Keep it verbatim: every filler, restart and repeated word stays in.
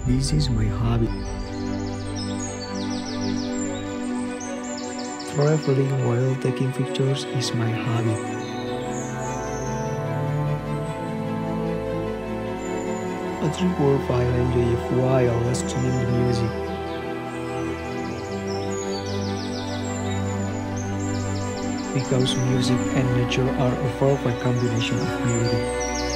This is my hobby. Traveling while taking pictures is my hobby. A trip worth while enjoy while listening to music. Because music and nature are a perfect combination of beauty.